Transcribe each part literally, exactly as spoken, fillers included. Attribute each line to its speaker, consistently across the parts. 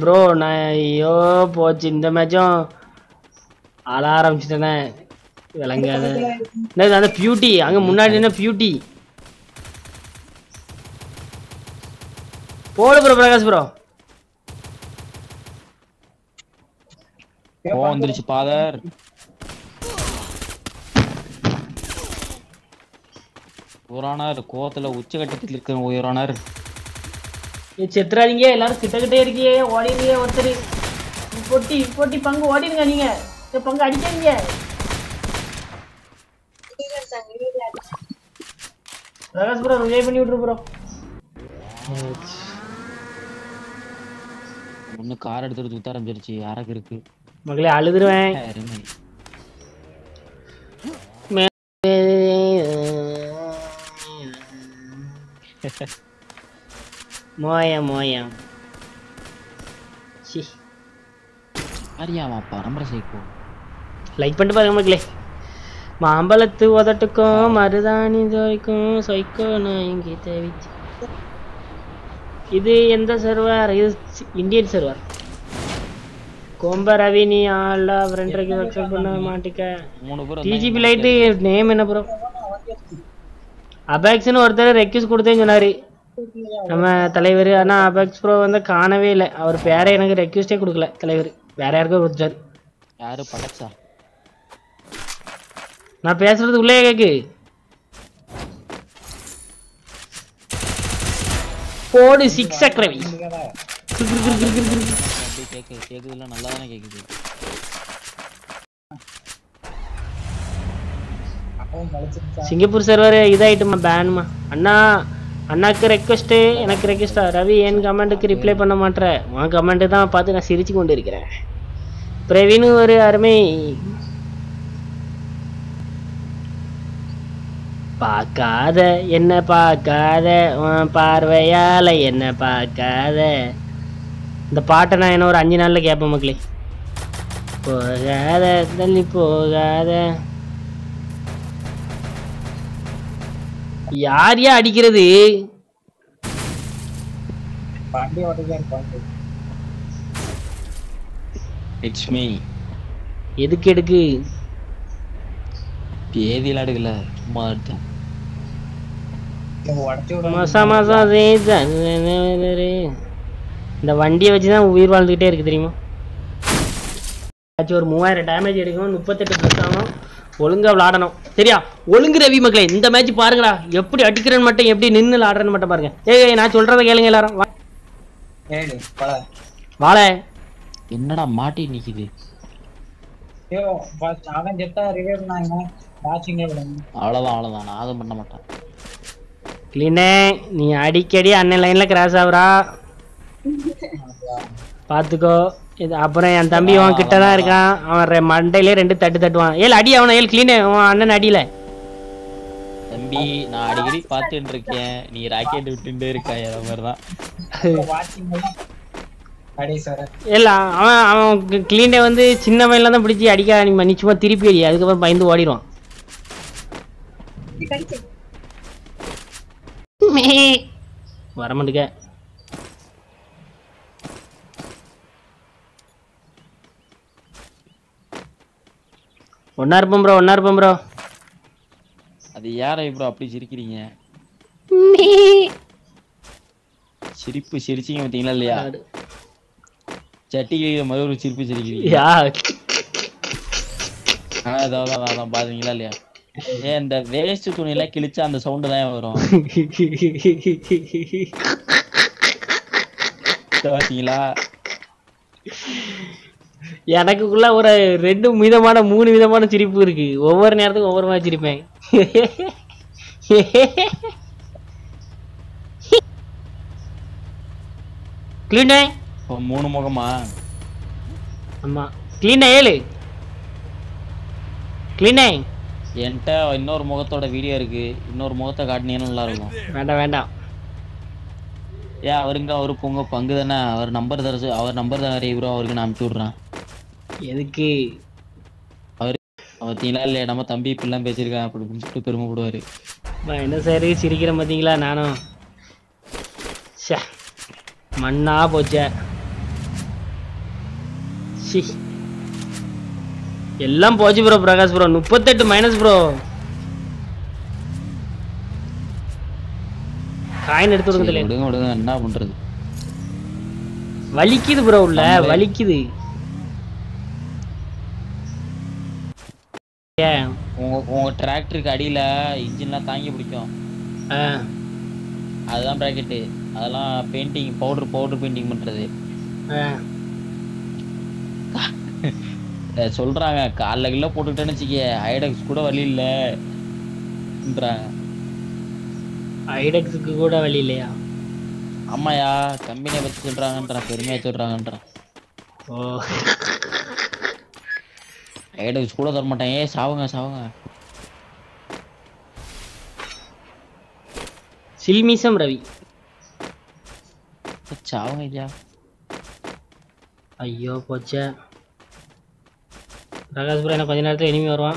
Speaker 1: Bro நான் ஐயோ போச்சு இந்த மேட்சும் ஆள ஆரம்பிச்சிட்டேனே விளங்காத என்னது அந்த பியூட்டி அங்க முன்னாடி என்ன பியூட்டி போடு ப்ரோ பிரகாஷ் ப்ரோ
Speaker 2: ஓ வந்துருச்சு பாதர் உயரானார் கோவத்துல உச்சகட்டத்தில் இருக்கிற உயரானார்
Speaker 1: செத்துறாதீங்க எல்லாரும் கிட்ட கிட்டே இருக்கீங்க ஓடிடுங்க ஒருத்தர் பொட்டி பொட்டி பங்கு ஓடிடுங்க நீங்க இந்த பங்கு அடிக்காதீங்க பிரகாஷ் ப்ரோ ரிவைவ் பண்ணி விட்டுரு ப்ரோ
Speaker 2: ஒண்ணு கார் எடுத்துட்டு சுத்த ஆரம்பிச்சிருச்சு யாருக்கு இருக்கு
Speaker 1: மகளே அழுதுருவேன் மோயம் மோயம்
Speaker 2: அறியாமாப்பா நம்பரை சேர்க்கோ
Speaker 1: லைக் பண்ணிட்டு பாருங்க மக்களே மாம்பழத்து உதட்டுக்கும் மருதாணி ஜோய்க்கும் சொய்க்கோ நான் இங்கே தேவிச்சு இது எந்த சர்வர் இது இந்தியன் சர்வர் கோம்ப ரவி நீ ஆளா ஃப்ரெண்ட்க்கு அக்செப்ட் பண்ண மாட்டிக்க டிஜிபி லைட்டு நேம் என்ன ப்ரோ அபெக்ஸ்னு ஒருத்தர் ரெக்வெஸ்ட் கொடுத்தேன்னு சொன்னாரு நம்ம தலைவர் ஆனா அபெக்ஸ் ப்ரோ வந்து காணவே இல்லை அவர் பேரை எனக்கு ரெக்வெஸ்டே கொடுக்கல தலைவர் வேற யாருக்கோ கொடுத்தாரு
Speaker 2: யாரு படச்சா
Speaker 1: நான் பேசுறது உள்ளே கேக்கு போடு சிக்ஸ் ரவி
Speaker 2: கேக்கு கேக்குதுல நல்லா தானே கேக்குது
Speaker 1: சிங்கப்பூர் சர்வர் இதாயிட்டுமா பேனுமா அண்ணா அண்ணாக்கு ரெக்வெஸ்ட் எனக்கு ரெக்வெஸ்டா ரவி என் கமெண்ட்டுக்கு ரிப்ளை பண்ண மாட்டேன் உன் கமெண்ட் தான் பார்த்து நான் சிரிச்சு கொண்டு இருக்கிறேன் பிரவீன் ஒரு அருமை பார்க்காத என்ன பார்க்காத உன் பார்வையால என்ன பார்க்காத இந்த பாட்டை நான் என்ன ஒரு அஞ்சு நாள்ல கேட்பேன் மக்களே போகாத தள்ளி போகாத யார் யா அடிக்கிறது
Speaker 2: இட்ஸ் மீ
Speaker 1: எதுக்கு எடுக்கு
Speaker 2: பேதியில எடுக்கல சும்மா எடுத்தேன்
Speaker 1: மாசா மாசம் இந்த வண்டியை வச்சுதான் உயிர் வாழ்ந்துகிட்டே இருக்கு தெரியுமா ஒரு மூவாயிரம் டேமேஜ் எடுக்கணும் முப்பத்தெட்டு பிளஸ் ஆகணும் ஒழுங்கா விளாடணும் சரியா ஒழுங்கு ரவி மக்களே இந்த மேட்ச் பாருங்களா எப்படி அடிக்கிறேன்னு மட்டும் எப்படி நின்று விளாடுறேன்னு மட்டும் பாருங்க ஏய் நான் சொல்றதை கேளுங்க எல்லாரும் வாழ
Speaker 2: என்னடா மாட்டி நிக்குது அவ்வளவுதான் அவ்வளவுதான் நான் அதை பண்ண மாட்டேன்
Speaker 1: கிளீனே நீ அடிக்கடி அண்ணன் லைன்ல கிராஸ் ஆகுறா பாத்துக்கோ இது அப்புறம் என் தம்பி அவன் கிட்ட தான் இருக்கான் அவன் மண்டையிலே ரெண்டு தட்டு தட்டுவான் ஏழு அடி அவனை ஏழு கிளீனே அவன் அண்ணன் அடியில
Speaker 2: தம்பி நான் அடிக்கடி பார்த்துட்டு இருக்கேன் நீ ராக்கெட் விட்டுட்டே இருக்கா அந்த மாதிரிதான்
Speaker 1: இல்ல அவன் அவன் கிளீனே வந்து சின்ன வயல தான் பிடிச்சி அடிக்க நீ சும்மா திருப்பி அடி அதுக்கப்புறம் பயந்து ஓடிடுவான் வரமாட்டுக்க ஒன்னா இருப்போம் ப்ரோ ஒன்னா இருப்போம் ப்ரோ
Speaker 2: அது யாரை ப்ரோ அப்படி சிரிக்கிறீங்க சிரிப்பு சிரிச்சிங்க பாத்தீங்களா இல்லையா சட்டிக்கு மாதிரி ஒரு சிரிப்பு சிரிக்கிறீங்க அதான் அதான் பாத்தீங்களா இல்லையா ஏன் இந்த வேஸ்ட் துணியில கிழிச்சா அந்த சவுண்டு தான் வரும் பாத்தீங்களா
Speaker 1: எனக்குள்ள ஒரு ரெண்டு விதமான மூணு விதமான சிரிப்பு இருக்கு ஒவ்வொரு நேரத்துக்கும் ஒவ்வொரு மாதிரி சிரிப்பேன் கிளீனே
Speaker 2: மூணு முகமா
Speaker 1: ஆமா கிளீனே ஏழு கிளீனே
Speaker 2: என்கிட்ட இன்னொரு முகத்தோட வீடியோ இருக்கு இன்னொரு முகத்தை காட்டினீங்கன்னா நல்லா இருக்கும்
Speaker 1: வேண்டாம் வேண்டாம்
Speaker 2: ஏன் அவருங்க அவருக்கு உங்க பங்கு தானே அவர் நம்பர் தர அவர் நம்பர் தான் நிறைய ப்ரோ அவருக்கு நான் அனுப்பிச்சு விட்றேன்
Speaker 1: எதுக்கு
Speaker 2: அவர் பார்த்தீங்களா இல்லையா நம்ம தம்பி இப்படிலாம் பேசியிருக்கேன் அப்படி சொல்லிட்டு பெருமைப்படுவாரு
Speaker 1: என்ன சரி சிரிக்கிறேன் பார்த்தீங்களா நானும் மண்ணா போச்ச சி எல்லாம் போச்சு ப்ரோ. பிரகாஷ் ப்ரோ முப்பத்தெட்டு மைனஸ் ப்ரோ. காயின் எடுத்து கொடுங்க.
Speaker 2: விடுங்க விடுங்க, என்ன பண்றது?
Speaker 1: வலிக்குது ப்ரோ, உள்ள வலிக்குது.
Speaker 2: உங்க உங்க டிராக்டருக்கு அடியில இன்ஜின்லாம் தாங்கி பிடிக்கும். அதுதான் பிராக்கெட்டு. அதெல்லாம் பெயிண்டிங் பவுடர் பவுடர் பெயிண்டிங் பண்றது. சொல்றாங்க காலைல கிலோ போட்டுக்கிட்டேன்னு வச்சுக்க ஐடெக்ஸ் கூட வழி இல்லைன்றாங்க.
Speaker 1: ஐடெக்ஸுக்கு கூட வழி இல்லையா?
Speaker 2: ஆமாயா, கம்பெனியை பத்தி சொல்றாங்கன்றான், பெருமையா சொல்றாங்கன்றான்.
Speaker 1: ஓ
Speaker 2: ஐடெக்ஸ் கூட தர மாட்டேன். ஏ சாவுங்க சாவுங்க.
Speaker 1: சில்மிசம் ரவி
Speaker 2: சாவுங்க ஐயா.
Speaker 1: ஐயோ போச்சே. பிரகாஷ் ப்ரோ என்ன கொஞ்ச நேரத்துல இனிமே வருவான்.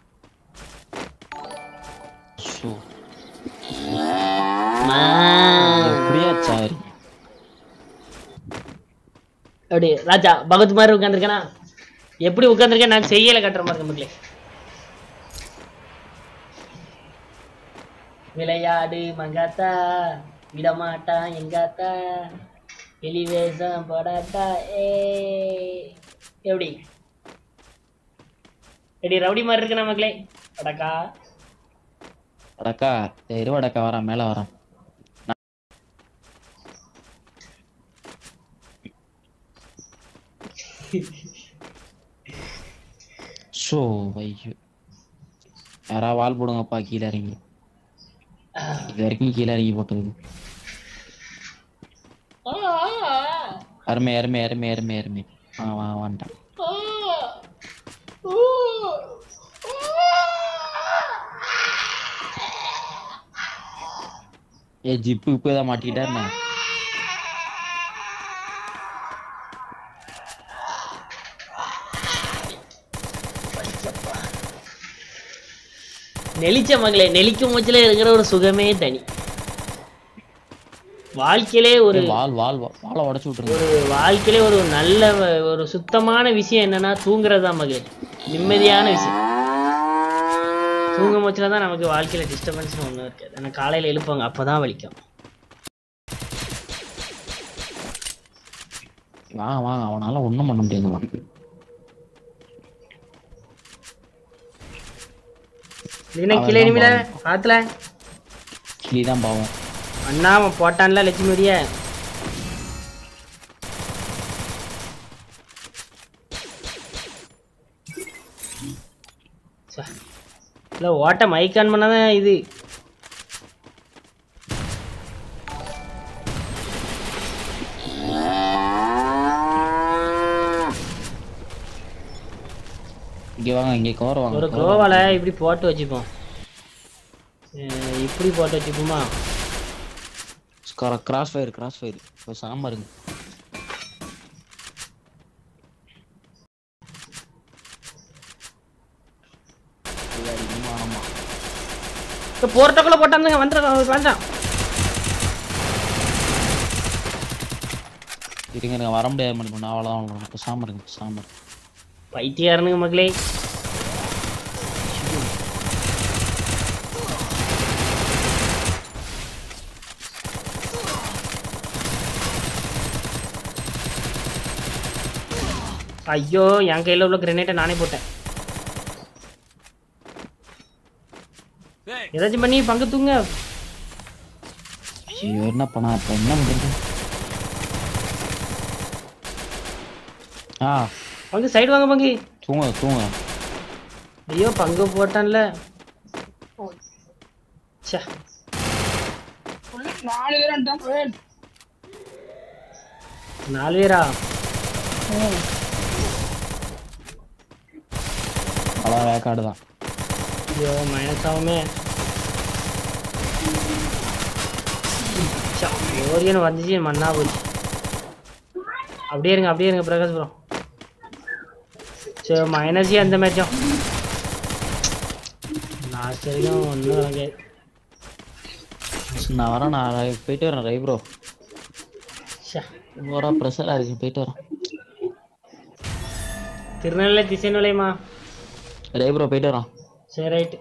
Speaker 2: சாரி
Speaker 1: அப்படி ராஜா பகத் மாதிரி உட்காந்துருக்கேனா? எப்படி உட்காந்துருக்கேன் நான் செய்யல கட்டுற மாதிரி மக்களே. விளையாடு மங்காத்தா விடமாட்டா எங்காத்தா எலிவேசம் போடாட்டா. ஏ எப்படி எப்படி ரவுடி மாதிரி இருக்குண்ணா மக்களே. அடக்கா
Speaker 2: அடக்கா இருவடக்கா வரான், மேல வரான். ஷோ ஐயோ, யாரா வால் போடுங்கப்பா. கீழே இறங்கி இது வரைக்கும் கீழே இறங்கி போட்டது. அருமை அருமை அருமை அருமை அருமை. ஆ வா வந்துட்டான். ஏ ஜிப்பு இப்பதான் மாட்டிக்கிட்டா.
Speaker 1: நெளிச்ச மகளே, நெளிக்கும் மூச்சில இருக்கிற ஒரு சுகமே தனி. வாழ்க்கையிலே ஒரு
Speaker 2: வால் வால் வாழை உடச்சு விட்டுருங்க.
Speaker 1: ஒரு வாழ்க்கையிலே ஒரு நல்ல ஒரு சுத்தமான விஷயம் என்னன்னா தூங்குறது தான் மகளே. நிம்மதியான விஷயம். தூங்க மூச்சில தான் நமக்கு வாழ்க்கையில டிஸ்டர்பன்ஸ் ஒன்றும் இருக்காது. ஆனால் காலையில் எழுப்பாங்க, அப்பதான் வலிக்கும்.
Speaker 2: வாங்க வாங்க, அவனால ஒன்றும் பண்ண முடியாது.
Speaker 1: கிளை நிமிட பாத்துல
Speaker 2: கிளிதான் பாவம்.
Speaker 1: அண்ணா அவன் போட்டான்ல லட்சுமிய. இல்ல ஓட்ட மைக் ஆன் பண்ணாதான் இது.
Speaker 2: இங்க வாங்க, இங்க கவர் வாங்க.
Speaker 1: ஒரு கோவால இப்படி போட்டு வச்சுப்போம். இப்படி போட்டு வச்சுப்போமா?
Speaker 2: கிராஸ் ஃபயர் கிராஸ் ஃபயர் இப்போ சாம்பாருங்க.
Speaker 1: போர்ட்டோக்குள்ள போட்டானுங்க. வந்துடுறான் வந்துட்டான்.
Speaker 2: இருங்க வர முடியாது மட்டும். அவ்வளோதான் இப்போ சாம்பாருங்க சாம்பார்.
Speaker 1: பைத்தியாரனுங்க மகளே. ஐயோ என் கையில உள்ள கிரனேட்டை நானே போட்டேன். ஏதாச்சும் பண்ணி பங்கு தூங்க.
Speaker 2: என்ன பண்ணா இப்ப என்ன பண்றது? ஆ
Speaker 1: பங்கு சைடு வாங்க பங்கு.
Speaker 2: தூங்க தூங்க.
Speaker 1: ஐயோ பங்கு போட்டான்ல. ச்சே
Speaker 3: நாலு பேர் வந்துட்டான்.
Speaker 1: நாலு பேரா?
Speaker 2: அவ்வளோ வேக்காடு தான்.
Speaker 1: ஐயோ மைனஸ் ஆகுமே. ஓரியன் வந்துச்சு மண்ணா போச்சு. அப்படியே இருங்க அப்படியே இருங்க பிரகாஷ் ப்ரோ. சரி மைனஸே அந்த மேட்சும் லாஸ்ட் வரைக்கும் ஒன்றும் வாங்க.
Speaker 2: நான் வரேன், நான் போயிட்டு வரேன் ரை ப்ரோ. ஓரா ப்ரெஷராக இருக்கு, போயிட்டு வரேன்.
Speaker 1: திருநெல்வேலி திசை நுழையுமா
Speaker 2: டேய் ப்ரோ போயிட்டு வரோம்
Speaker 1: சரி ரைட்